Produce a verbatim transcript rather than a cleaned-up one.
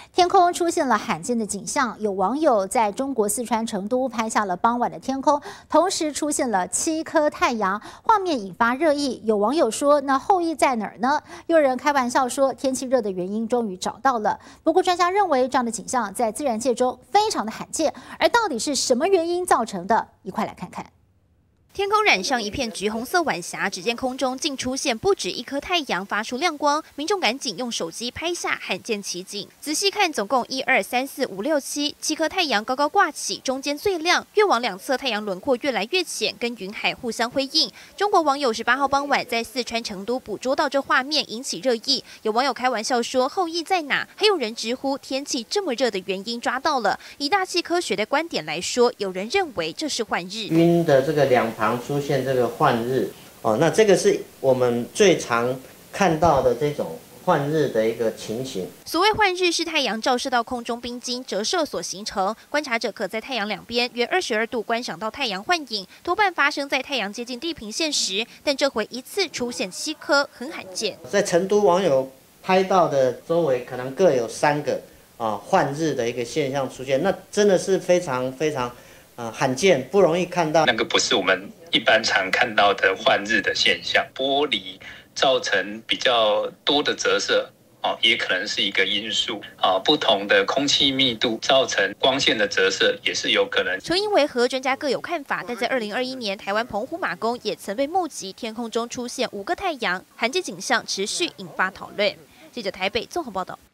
天空出现了罕见的景象，有网友在中国四川成都拍下了傍晚的天空，同时出现了七颗太阳，画面引发热议。有网友说，那后羿在哪儿呢？又有人开玩笑说，天气热的原因终于找到了。不过专家认为，这样的景象在自然界中非常的罕见，而到底是什么原因造成的？一块来看看。 天空染上一片橘红色晚霞，只见空中竟出现不止一颗太阳，发出亮光。民众赶紧用手机拍下罕见奇景。仔细看，总共一二三四五六七七颗太阳高高挂起，中间最亮，越往两侧太阳轮廓越来越浅，跟云海互相辉映。中国网友十八号傍晚在四川成都捕捉到这画面，引起热议。有网友开玩笑说后羿在哪？还有人直呼天气这么热的原因抓到了。以大气科学的观点来说，有人认为这是换日。 晕的这个两。 常出现这个换日哦，那这个是我们最常看到的这种换日的一个情形。 所谓换日是太阳照射到空中冰晶折射所形成，观察者可在太阳两边约二十二度观赏到太阳幻影，多半发生在太阳接近地平线时，但这回一次出现七颗，很罕见。 在成都网友拍到的周围可能各有三个啊换日的一个现象出现，那真的是非常非常。 呃，罕见不容易看到， 那个不是我们一般常看到的换日的现象。玻璃造成比较多的折射，哦，也可能是一个因素啊。不同的空气密度造成光线的折射，也是有可能。 成因为何，专家各有看法。但在二零二一年，台湾澎湖马公也曾被目击天空中出现五个太阳，罕见景象持续引发讨论。记者台北综合报道。